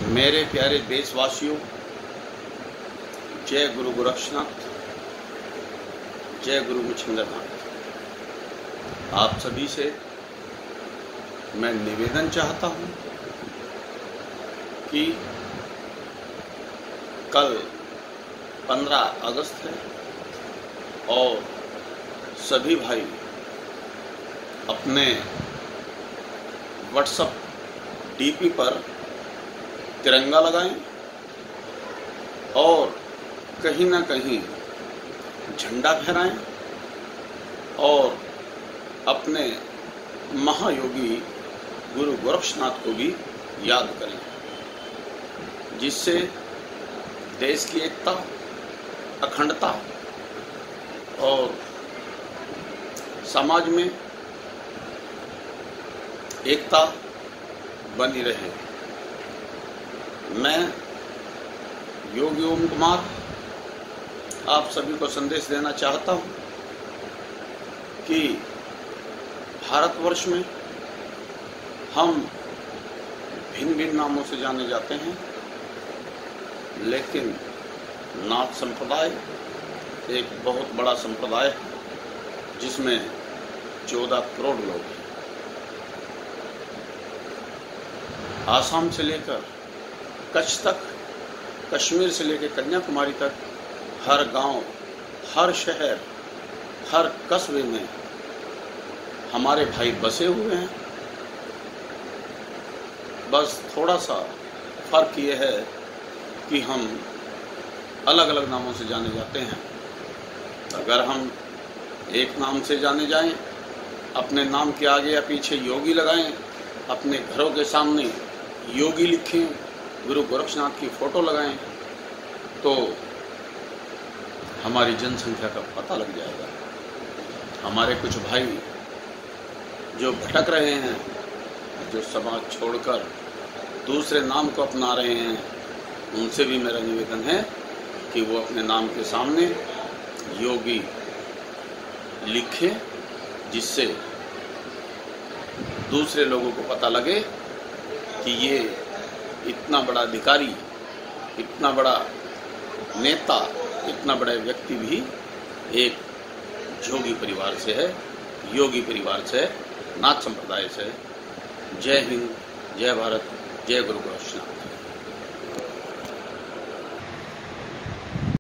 मेरे प्यारे देशवासियों, जय गुरु गोरक्षनाथ, जय गुरु मुचिंद्रनाथ। आप सभी से मैं निवेदन चाहता हूं कि कल 15 अगस्त है और सभी भाई अपने व्हाट्सएप डीपी पर तिरंगा लगाएं और कहीं ना कहीं झंडा फहराएं और अपने महायोगी गुरु गोरक्षनाथ को भी याद करें, जिससे देश की एकता, अखंडता और समाज में एकता बनी रहे। मैं योगी ओम कुमार आप सभी को संदेश देना चाहता हूं कि भारतवर्ष में हम भिन्न भिन्न नामों से जाने जाते हैं, लेकिन नाथ संप्रदाय एक बहुत बड़ा संप्रदाय है जिसमें 14 करोड़ लोग हैं। आसाम से लेकर कच्छ तक, कश्मीर से लेकर कन्याकुमारी तक, हर गांव, हर शहर, हर कस्बे में हमारे भाई बसे हुए हैं। बस थोड़ा सा फर्क ये है कि हम अलग अलग नामों से जाने जाते हैं। अगर हम एक नाम से जाने जाएं, अपने नाम के आगे या पीछे योगी लगाएं, अपने घरों के सामने योगी लिखें, गुरु गोरक्षनाथ की फोटो लगाएं, तो हमारी जनसंख्या का पता लग जाएगा। हमारे कुछ भाई जो भटक रहे हैं, जो समाज छोड़कर दूसरे नाम को अपना रहे हैं, उनसे भी मेरा निवेदन है कि वो अपने नाम के सामने योगी लिखें, जिससे दूसरे लोगों को पता लगे कि ये इतना बड़ा अधिकारी, इतना बड़ा नेता, इतना बड़ा व्यक्ति भी एक जोगी परिवार से है, योगी परिवार से है, नाथ संप्रदाय से है। जय हिंद, जय भारत, जय गुरु गोरक्षनाथ।